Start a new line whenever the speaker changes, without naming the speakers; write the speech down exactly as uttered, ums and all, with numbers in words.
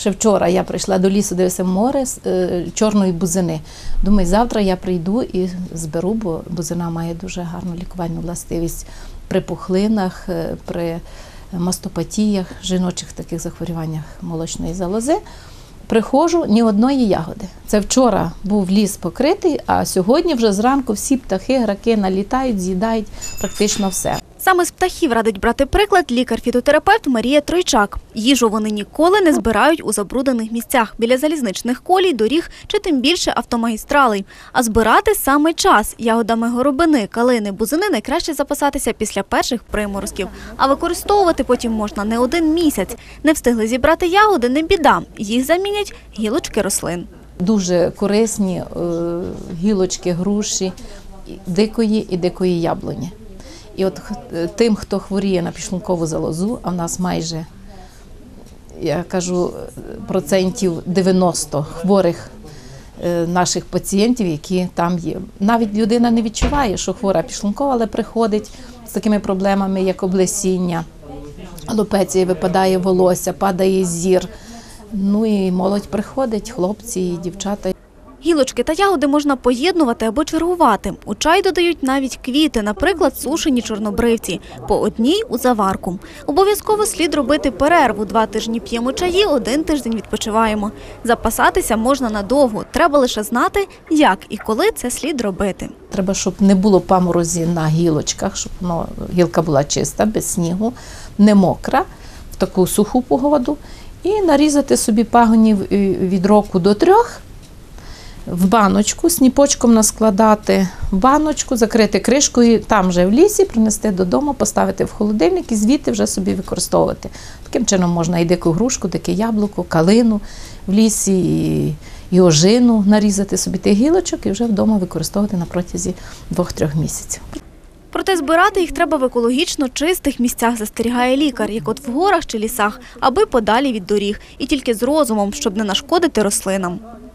Ще вчора я прийшла до лісу, дивився море чорної бузини. Думаю, завтра я прийду і зберу, бо бузина має дуже гарну лікувальну властивість при пухлинах, при мастопатіях, жіночих таких захворюваннях молочної залози. Приходжу, ні одної ягоди. Це вчора був ліс покритий, а сьогодні вже зранку всі птахи, граки налітають, з'їдають практично все.
Саме з птахів радить брати приклад лікар-фітотерапевт Марія Тройчак. Їжу вони ніколи не збирають у забруднених місцях, біля залізничних колій, доріг чи тим більше автомагістралей. А збирати саме час. Ягодами горобини, калини, бузини найкраще запасатися після перших приморозків. А використовувати потім можна не один місяць. Не встигли зібрати ягоди – не біда. Їх замінять гілочки рослин.
Дуже корисні гілочки груші, дикої і дикої яблуні. І от тим, хто хворіє на підшлункову залозу, а в нас майже, я кажу, процентів дев'яносто хворих наших пацієнтів, які там є. Навіть людина не відчуває, що хвора підшлункова, але приходить з такими проблемами, як облесіння, алопеція, випадає волосся, падає зір. Ну і молодь приходить, хлопці і дівчата.
Гілочки та ягоди можна поєднувати або чергувати. У чай додають навіть квіти, наприклад, сушені чорнобривці. По одній у заварку. Обов'язково слід робити перерву. Два тижні п'ємо чаї, один тиждень відпочиваємо. Запасатися можна надовго. Треба лише знати, як і коли це слід робити.
Треба, щоб не було паморозі на гілочках, щоб ну, гілка була чиста, без снігу, не мокра, в таку суху погоду. І нарізати собі пагонів від року до трьох, в баночку, сніпочком наскладати в баночку, закрити кришкою, там вже в лісі, принести додому, поставити в холодильник і звідти вже собі використовувати. Таким чином можна і дику грушку, дике яблуко, калину в лісі, і, і ожину нарізати собі тих гілочок і вже вдома використовувати на протязі двох-трьох місяців.
Проте збирати їх треба в екологічно чистих місцях, застерігає лікар, як от в горах чи лісах, аби подалі від доріг. І тільки з розумом, щоб не нашкодити рослинам.